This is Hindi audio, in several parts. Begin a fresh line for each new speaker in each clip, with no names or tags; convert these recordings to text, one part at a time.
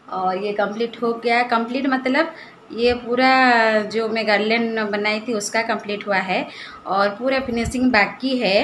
और ये कंप्लीट हो गया। कंप्लीट मतलब ये पूरा जो मैं गार्डन बनाई थी उसका कंप्लीट हुआ है और पूरा फिनिशिंग बाकी है।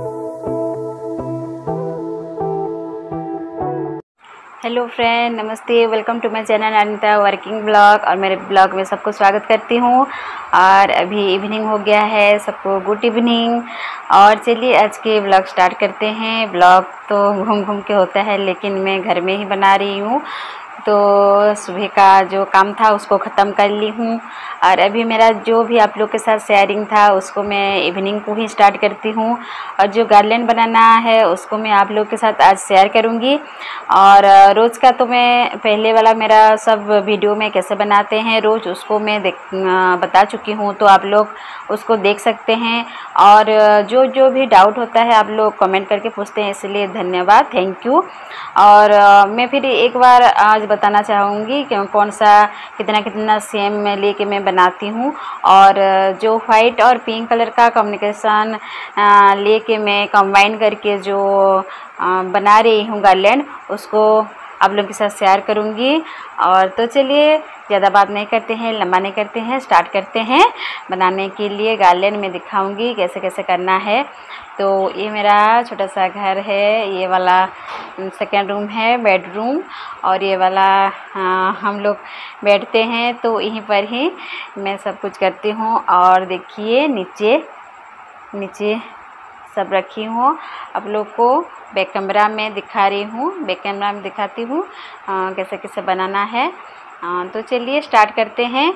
हेलो फ्रेंड, नमस्ते, welcome to my channel Anita working blog. और मेरे ब्लॉग में सबको स्वागत करती हूँ। और अभी इवनिंग हो गया है, सबको गुड इवनिंग। और चलिए आज के ब्लॉग स्टार्ट करते हैं। ब्लॉग तो घूम घूम के होता है, लेकिन मैं घर में ही बना रही हूँ। तो सुबह का जो काम था उसको ख़त्म कर ली हूँ और अभी मेरा जो भी आप लोग के साथ शेयरिंग था उसको मैं इवनिंग को ही स्टार्ट करती हूँ। और जो गार्डन बनाना है उसको मैं आप लोग के साथ आज शेयर करूँगी। और रोज़ का तो मैं पहले वाला मेरा सब वीडियो में कैसे बनाते हैं रोज़ उसको मैं बता चुकी हूँ, तो आप लोग उसको देख सकते हैं। और जो जो भी डाउट होता है आप लोग कमेंट करके पूछते हैं, इसलिए धन्यवाद, थैंक यू। और मैं फिर एक बार आज बताना चाहूँगी कि कौन सा कितना कितना सेम मैं लेके मैं बनाती हूँ। और जो वाइट और पिंक कलर का कॉम्बिनेशन लेके मैं कंबाइन करके जो बना रही हूँ गार्डन, उसको आप लोगों के साथ शेयर करूँगी। और तो चलिए ज़्यादा बात नहीं करते हैं, लंबा नहीं करते हैं, स्टार्ट करते हैं बनाने के लिए। गार्डन में दिखाऊंगी कैसे कैसे करना है। तो ये मेरा छोटा सा घर है, ये वाला सेकेंड रूम है, बेडरूम। और ये वाला हम लोग बैठते हैं, तो यहीं पर ही मैं सब कुछ करती हूँ। और देखिए नीचे नीचे सब रखी हूँ, आप लोग को बैक कैमरा में दिखा रही हूँ, बैक कैमरा में दिखाती हूँ कैसे कैसे बनाना है। तो चलिए स्टार्ट करते हैं।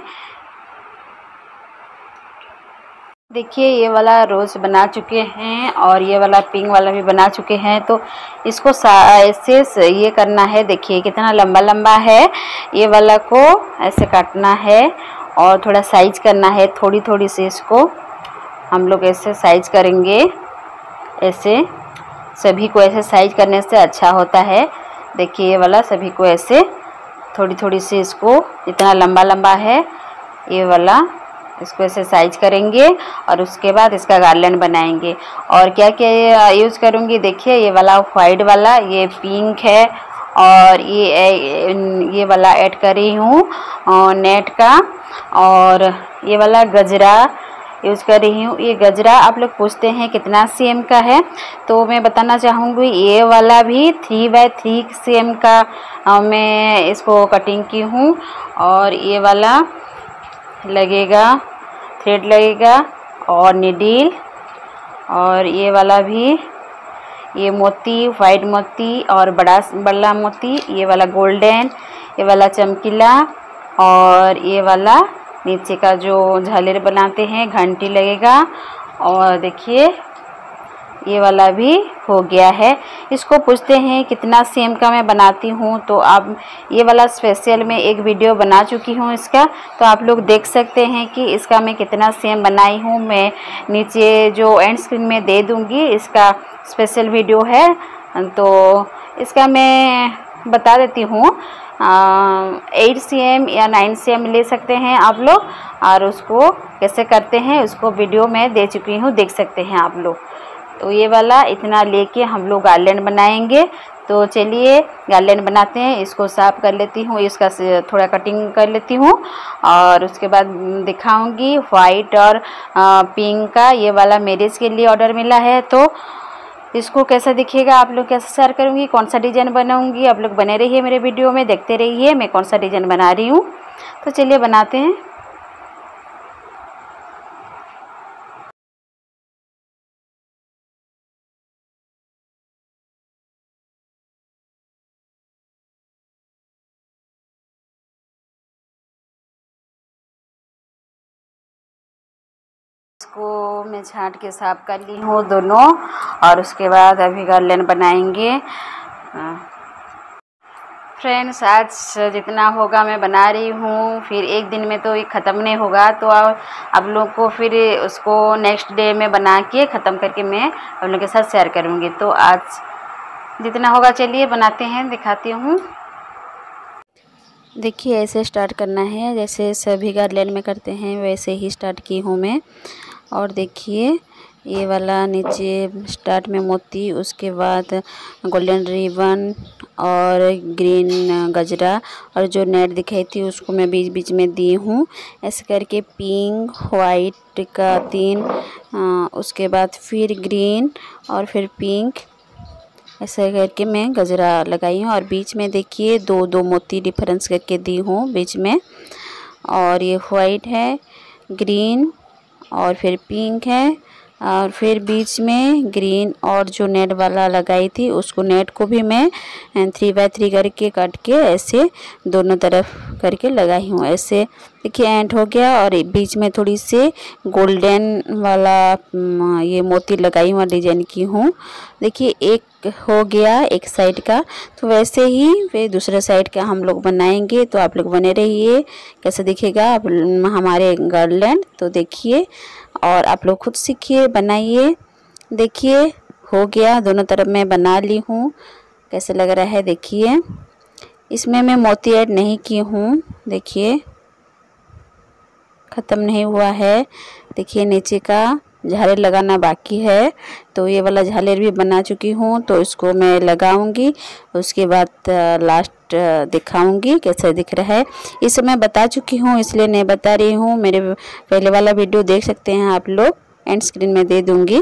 देखिए ये वाला रोज़ बना चुके हैं और ये वाला पिंक वाला भी बना चुके हैं। तो इसको ऐसे ये करना है, देखिए कितना लंबा लंबा है। ये वाला को ऐसे काटना है और थोड़ा साइज करना है, थोड़ी थोड़ी सी इसको हम लोग ऐसे साइज करेंगे। ऐसे सभी को ऐसे साइज करने से अच्छा होता है। देखिए ये वाला सभी को ऐसे थोड़ी थोड़ी सी इसको, इतना लंबा लंबा है ये वाला, इसको ऐसे साइज करेंगे और उसके बाद इसका गार्डन बनाएंगे। और क्या क्या यूज़ करूँगी, देखिए ये वाला वाइट वाला, ये पिंक है और ये वाला ऐड कर रही हूँ नेट का। और ये वाला गजरा यूज़ कर रही हूँ। ये गजरा आप लोग पूछते हैं कितना cm का है, तो मैं बताना चाहूँगी ये वाला भी 3x3 cm का मैं इसको कटिंग की हूँ। और ये वाला लगेगा, थ्रेड लगेगा और नीडल। और ये वाला भी, ये मोती, वाइट मोती और बड़ा मोती, ये वाला गोल्डन, ये वाला चमकीला। और ये वाला नीचे का जो झालर बनाते हैं घंटी लगेगा। और देखिए ये वाला भी हो गया है। इसको पूछते हैं कितना सेम का मैं बनाती हूँ, तो आप ये वाला स्पेशल में एक वीडियो बना चुकी हूँ इसका, तो आप लोग देख सकते हैं कि इसका मैं कितना सेम बनाई हूँ। मैं नीचे जो एंड स्क्रीन में दे दूँगी, इसका स्पेशल वीडियो है, तो इसका मैं बता देती हूँ। 8 cm या 9 cm ले सकते हैं आप लोग। और उसको कैसे करते हैं उसको वीडियो में दे चुकी हूँ, देख सकते हैं आप लोग। तो ये वाला इतना लेके हम लोग गार्डन बनाएंगे। तो चलिए गार्डन बनाते हैं। इसको साफ कर लेती हूँ, इसका थोड़ा कटिंग कर लेती हूँ और उसके बाद दिखाऊंगी। वाइट और पिंक का ये वाला मैरिज के लिए ऑर्डर मिला है, तो इसको कैसा दिखेगा आप लोग कैसे शेयर करूँगी, कौन सा डिज़ाइन बनाऊँगी, आप लोग बने रहिए मेरे वीडियो में, देखते रहिए मैं कौन सा डिज़ाइन बना रही हूँ। तो चलिए बनाते हैं। इसको मैं छांट के साफ कर ली हूँ दोनों, और उसके बाद अभी गार्डन बनाएंगे। फ्रेंड्स आज जितना होगा मैं बना रही हूँ, फिर एक दिन में तो ये ख़त्म नहीं होगा, तो आप लोग को फिर उसको नेक्स्ट डे में बना के ख़त्म करके मैं आप लोगों के साथ शेयर करूँगी। तो आज जितना होगा चलिए बनाते हैं, दिखाती हूँ। देखिए ऐसे स्टार्ट करना है, जैसे सभी गार्डन में करते हैं वैसे ही स्टार्ट की हूँ मैं। और देखिए ये वाला नीचे स्टार्ट में मोती, उसके बाद गोल्डन रिबन और ग्रीन गजरा, और जो नेट दिखाई थी उसको मैं बीच बीच में दी हूँ। ऐसे करके पिंक वाइट का 3, उसके बाद फिर ग्रीन और फिर पिंक, ऐसे करके मैं गजरा लगाई हूँ। और बीच में देखिए दो दो मोती डिफरेंस करके दी हूँ बीच में। और ये वाइट है, ग्रीन और फिर पिंक है, और फिर बीच में ग्रीन, और जो नेट वाला लगाई थी उसको नेट को भी मैं 3x3 करके काट के ऐसे दोनों तरफ करके लगाई हूँ। ऐसे देखिए एंड हो गया। और बीच में थोड़ी सी गोल्डन वाला ये मोती लगाई हुआ डिजाइन की हूँ। देखिए एक हो गया एक साइड का। तो वैसे ही फिर दूसरे साइड का हम लोग बनाएंगे, तो आप लोग बने रहिए। कैसे दिखेगा आप हमारे गार्लैंड, तो देखिए और आप लोग खुद सीखिए, बनाइए। देखिए हो गया, दोनों तरफ मैं बना ली हूँ। कैसे लग रहा है देखिए। इसमें मैं मोती ऐड नहीं की हूँ, देखिए ख़त्म नहीं हुआ है। देखिए नीचे का झालर लगाना बाकी है, तो ये वाला झालर भी बना चुकी हूँ, तो इसको मैं लगाऊंगी। उसके बाद लास्ट दिखाऊंगी कैसा दिख रहा है। इसे मैं बता चुकी हूँ इसलिए नहीं बता रही हूँ। मेरे पहले वाला वीडियो देख सकते हैं आप लोग, एंड स्क्रीन में दे दूँगी।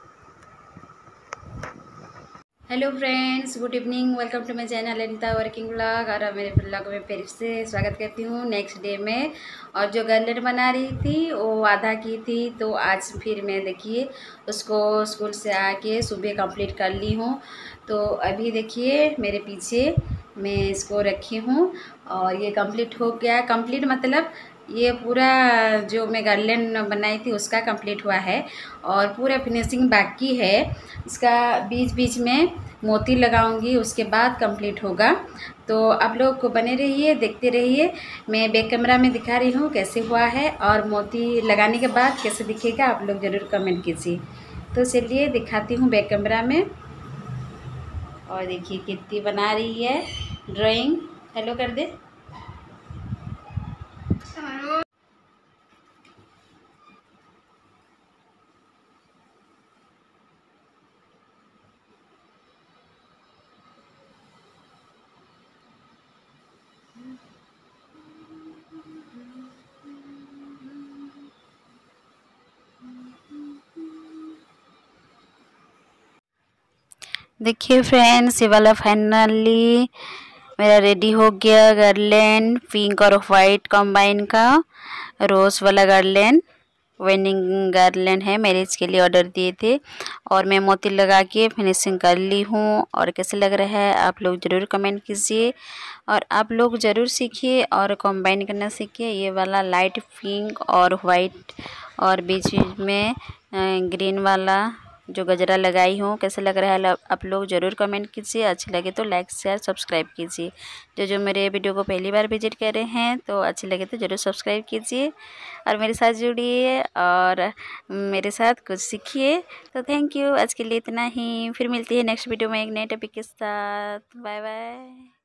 Hello friends, good evening, welcome to my channel Anita working blog. और मेरे ब्लॉग में फिर से स्वागत करती हूँ नेक्स्ट डे में। और जो गार्लैंड बना रही थी वो आधा की थी, तो आज फिर मैं देखिए उसको स्कूल से आके सुबह कंप्लीट कर ली हूँ। तो अभी देखिए मेरे पीछे मैं इसको रखी हूँ और ये कंप्लीट हो गया। कंप्लीट मतलब ये पूरा जो मैं गार्लैंड बनाई थी उसका कंप्लीट हुआ है, और पूरा फिनिशिंग बाकी है। इसका बीच बीच में मोती लगाऊंगी, उसके बाद कंप्लीट होगा। तो आप लोग को बने रहिए, देखते रहिए। मैं बैक कैमरा में दिखा रही हूँ कैसे हुआ है, और मोती लगाने के बाद कैसे दिखेगा आप लोग ज़रूर कमेंट कीजिए। तो चलिए दिखाती हूँ बैक कैमरा में। और देखिए कितनी बना रही है ड्राइंग। हेलो कर दे। देखिए फ्रेंड्स, ये वाला फाइनली मेरा रेडी हो गया गार्लैंड, पिंक और वाइट कंबाइन का रोज वाला गार्लैंड। वेडिंग गार्लैंड है, मैरिज के लिए ऑर्डर दिए थे, और मैं मोती लगा के फिनिशिंग कर ली हूँ। और कैसे लग रहा है आप लोग ज़रूर कमेंट कीजिए, और आप लोग ज़रूर सीखिए और कंबाइन करना सीखिए। ये वाला लाइट पिंक और वाइट, और बीच बीच में ग्रीन वाला जो गजरा लगाई हूँ, कैसे लग रहा है आप लोग ज़रूर कमेंट कीजिए। अच्छी लगे तो लाइक शेयर सब्सक्राइब कीजिए। जो मेरे वीडियो को पहली बार विजिट कर रहे हैं तो अच्छी लगे तो ज़रूर सब्सक्राइब कीजिए, और मेरे साथ जुड़िए और मेरे साथ कुछ सीखिए। तो थैंक यू, आज के लिए इतना ही। फिर मिलती है नेक्स्ट वीडियो में एक नए टॉपिक के साथ। Bye bye.